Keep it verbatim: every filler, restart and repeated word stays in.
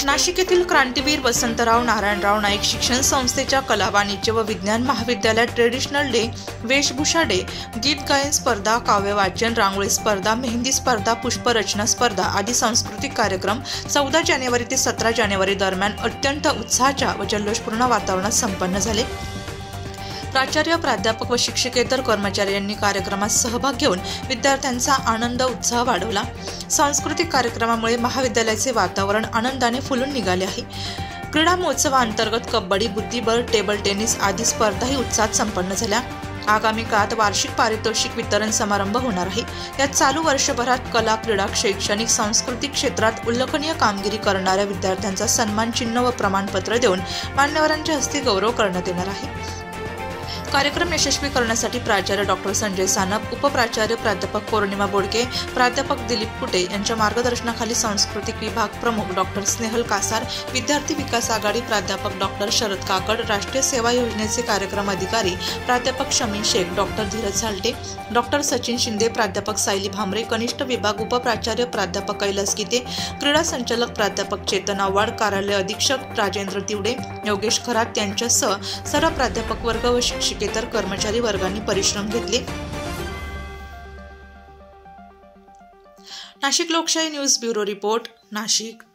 नाशिक येथील क्रांतीवीर वसंतराव नारायणराव नाईक शिक्षण संस्थेच्या कला वाणिज्य व विज्ञान महाविद्यालयात ट्रेडिशनल डे, वेशभूषा डे, गीत गायन स्पर्धा, काव्य वाचन, रांगोळी स्पर्धा, मेहंदी स्पर्धा, पुष्परचना स्पर्धा आदी सांस्कृतिक कार्यक्रम चौदा जानेवारी ते सतरा जानेवारी दरम्यान अत्यंत उत्साहाच्या व जल्लोषपूर्ण वातावरणात संपन्न झाले। प्राचार्य, प्राध्यापक व शिक्षकेतर कर्मचारी यांनी कार्यक्रमात सहभाग घेऊन विद्यार्थ्यांचा आनंद उत्साह वाढवला। सांस्कृतिक कार्यक्रमामुळे महाविद्यालयाचे वातावरण आनंदाने फुलून निघाले आहे। क्रीडा महोत्सवाअंतर्गत कबड्डी, बुद्धिबळ, टेबल टेनिस आदी स्पर्धाही उत्साहात संपन्न झाल्या। आगामी काळात वार्षिक पारितोषिक वितरण समारंभ होणार आहे। यात चालू वर्षभरात कला, क्रीडा, शैक्षणिक, सांस्कृतिक क्षेत्रात उल्लेखनीय कामगिरी करणाऱ्या विद्यार्थ्यांचा सन्मान चिन्ह व प्रमाणपत्र देऊन मान्यवरांच्या हस्ते गौरव करण्यात येणार आहे। कार्यक्रम यशस्वी करण्यासाठी प्राचार्य डॉक्टर संजय सानप, उपप्राचार्य प्राध्यापक पौर्णिमा बोडके, प्राध्यापक दिलीप कुटे यांच्या मार्गदर्शनाखाली सांस्कृतिक विभाग प्रमुख डॉक्टर स्नेहल कासार, विद्यार्थी विकास आघाडी प्राध्यापक डॉक्टर शरद काकड, राष्ट्रीय सेवा योजनेचे कार्यक्रम अधिकारी प्राध्यापक शमीन शेख, डॉक्टर धीरज झालटे, डॉक्टर सचिन शिंदे, प्राध्यापक सायली भामरे, कनिष्ठ विभाग उपप्राचार्य प्राध्यापक कैलास गीते, क्रीडा संचालक प्राध्यापक चेतन आव्हाड, कार्यालय अधीक्षक राजेंद्र तिवडे, योगेश खरात यांच्यासह सर्व प्राध्यापक वर्ग व शिक्षक इतर कर्मचारी वर्गांनी परिश्रम घेतले। नाशिक लोकशाही न्यूज ब्युरो रिपोर्ट, नाशिक।